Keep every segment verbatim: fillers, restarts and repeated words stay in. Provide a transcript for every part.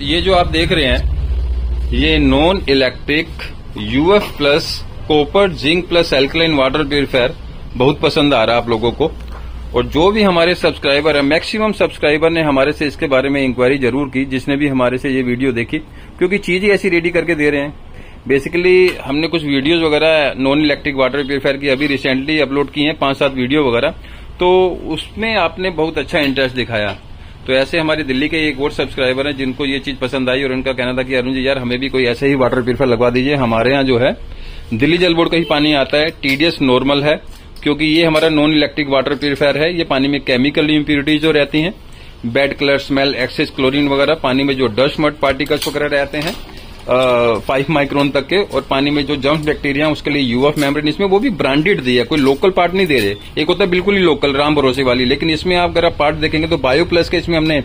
ये जो आप देख रहे हैं ये non electric UF plus copper zinc plus alkaline water purifier बहुत पसंद आ रहा है आप लोगों को। और जो भी हमारे सब्सक्राइबर है, मैक्सिमम सब्सक्राइबर ने हमारे से इसके बारे में इंक्वायरी जरूर की, जिसने भी हमारे से ये वीडियो देखी, क्योंकि चीज ही ऐसी रेडी करके दे रहे हैं। बेसिकली हमने कुछ वीडियोज वगैरह नॉन इलेक्ट्रिक वाटर प्यूरिफायर की अभी रिसेंटली अपलोड की हैं, पांच सात वीडियो वगैरह, तो उसमें आपने बहुत अच्छा इंटरेस्ट दिखाया। तो ऐसे हमारे दिल्ली के एक और सब्सक्राइबर हैं जिनको ये चीज पसंद आई और उनका कहना था कि अरुण जी यार हमें भी कोई ऐसे ही वाटर प्यूरिफायर लगवा दीजिए। हमारे यहाँ जो है दिल्ली जल बोर्ड का ही पानी आता है, टीडीएस नॉर्मल है, क्योंकि ये हमारा नॉन इलेक्ट्रिक वाटर प्यूरिफायर है। ये पानी में केमिकल इम्प्यूरिटीज जो रहती हैं, bad colour, smell, excess chlorine वगैरह, पानी में जो डस्ट मड पार्टिकल्स वगैरह रहते हैं फाइव माइक्रोन तक के, और पानी में जो जर्म्स बैक्टीरिया उसके लिए यूएफ मेम्ब्रेन, इसमें वो भी ब्रांडेड दिया, कोई लोकल पार्ट नहीं दे रहे। एक होता है बिल्कुल ही लोकल राम भरोसे वाली, लेकिन इसमें आप अगर आप पार्ट देखेंगे तो बायो प्लस के इसमें हमने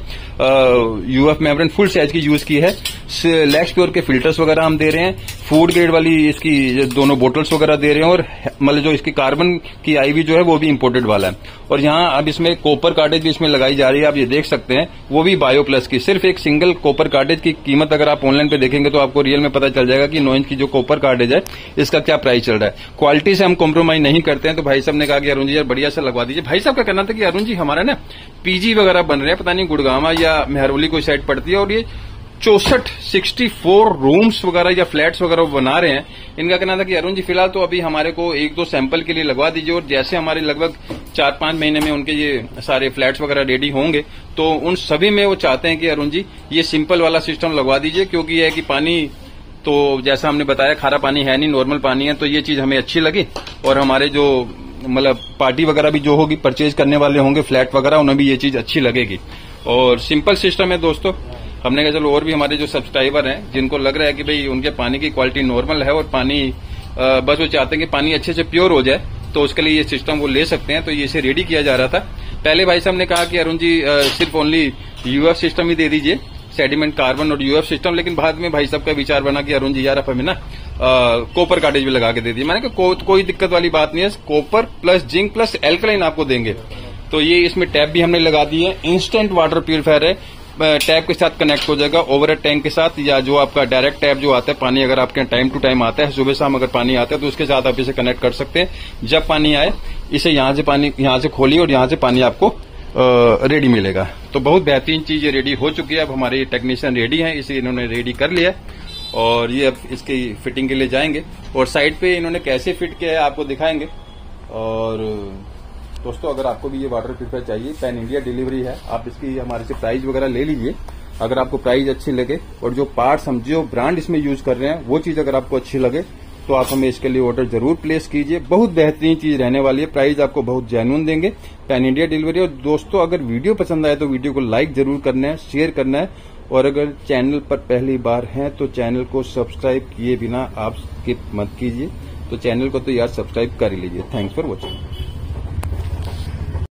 यूएफ मेम्ब्रेन फुल साइज की यूज की है। लैक्स प्योर के फिल्टर्स वगैरह हम दे रहे हैं, फूड ग्रेड वाली इसकी दोनों बोटल्स वगैरह दे रहे हैं, और मतलब जो इसकी कार्बन की आईवी जो है वो भी इम्पोर्टेड वाला है। और यहाँ अब इसमें कॉपर कार्टेज भी इसमें लगाई जा रही है, आप ये देख सकते हैं, वो भी बायो प्लस की। सिर्फ एक सिंगल कॉपर कार्टेज की कीमत अगर आप ऑनलाइन पे देखेंगे तो आपको रियल में पता चल जाएगा कि नौ इंच की जो कॉपर कार्टेज है इसका क्या प्राइस चल रहा है। क्वालिटी से हम कॉम्प्रोमाइज नहीं करते हैं। तो भाई साहब ने कहा कि अरुण जी यार बढ़िया से लगवा दीजिए। भाई साहब का कहना था कि अरुण जी हमारा ना पीजी वगैरह बन रहे हैं, पता नहीं गुड़गांव या मेहरौली कोई साइड पड़ती है, और ये चौसठ सिक्सटी फोर रूम्स वगैरह या फ्लैट्स वगैरह बना रहे हैं। इनका कहना था कि अरुण जी फिलहाल तो अभी हमारे को एक दो सैंपल के लिए लगवा दीजिए, और जैसे हमारे लगभग चार पांच महीने में उनके ये सारे फ्लैट्स वगैरह रेडी होंगे तो उन सभी में वो चाहते हैं कि अरुण जी ये सिंपल वाला सिस्टम लगवा दीजिए, क्योंकि ये है कि पानी तो जैसा हमने बताया खारा पानी है नहीं, नॉर्मल पानी है। तो ये चीज हमें अच्छी लगी, और हमारे जो मतलब पार्टी वगैरह भी जो होगी, परचेज करने वाले होंगे फ्लैट वगैरह, उन्हें भी ये चीज अच्छी लगेगी। और सिंपल सिस्टम है दोस्तों। हमने कहा चलो और भी हमारे जो सब्सक्राइबर हैं जिनको लग रहा है कि भाई उनके पानी की क्वालिटी नॉर्मल है और पानी बस वो चाहते हैं कि पानी अच्छे से प्योर हो जाए, तो उसके लिए ये सिस्टम वो ले सकते हैं। तो ये इसे रेडी किया जा रहा था। पहले भाई साहब ने कहा कि अरुण जी सिर्फ ओनली यूएफ सिस्टम ही दे दीजिए, सेडिमेंट कार्बन और यूएफ सिस्टम, लेकिन बाद में भाई साहब का विचार बना कि अरुण जी यार आप हमें ना कॉपर कार्टेज भी लगा के दे दीजिए। मैंने कहा को, कोई दिक्कत वाली बात नहीं है, copper plus zinc plus alkaline आपको देंगे। तो ये इसमें टैप भी हमने लगा दी है, इंस्टेंट वाटर प्यूरिफायर है, टैप के साथ कनेक्ट हो जाएगा ओवर टैंक के साथ, या जो आपका डायरेक्ट टैप जो आता है पानी अगर आपके टाइम टू टाइम आता है, सुबह शाम अगर पानी आता है तो उसके साथ आप इसे कनेक्ट कर सकते हैं। जब पानी आए इसे यहां से पानी यहां से खोलिए और यहां से पानी आपको रेडी मिलेगा। तो बहुत बेहतरीन चीज ये रेडी हो चुकी है। अब हमारे टेक्नीशियन रेडी हैं, इसे इन्होंने रेडी कर लिया और ये अब इसकी फिटिंग के लिए जाएंगे, और साइड पे इन्होंने कैसे फिट किया है आपको दिखाएंगे। और दोस्तों अगर आपको भी ये वाटर प्यूरिफायर चाहिए, पैन इंडिया डिलीवरी है, आप इसकी हमारे से प्राइस वगैरह ले लीजिए। अगर आपको प्राइस अच्छी लगे और जो पार्ट्स हम जो ब्रांड इसमें यूज कर रहे हैं वो चीज अगर आपको अच्छी लगे तो आप हमें इसके लिए ऑर्डर जरूर प्लेस कीजिए। बहुत बेहतरीन चीज रहने वाली है, प्राइस आपको बहुत जेन्युइन देंगे, पैन इंडिया डिलीवरी। और दोस्तों अगर वीडियो पसंद आए तो वीडियो को लाइक जरूर करना है, शेयर करना है, और अगर चैनल पर पहली बार हैं तो चैनल को सब्सक्राइब किए बिना आप स्किप मत कीजिए। तो चैनल को तो यार सब्सक्राइब कर ही लीजिए। Thanks for watching.